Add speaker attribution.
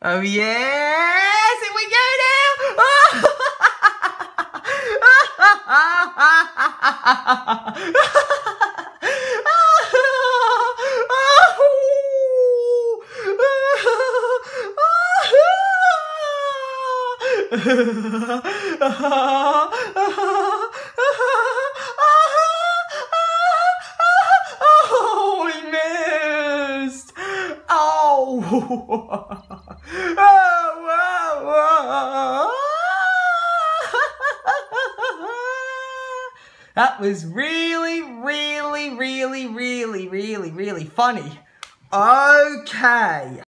Speaker 1: Oh yes, here we go now. Oh, he missed. Oh. That was really funny. Okay.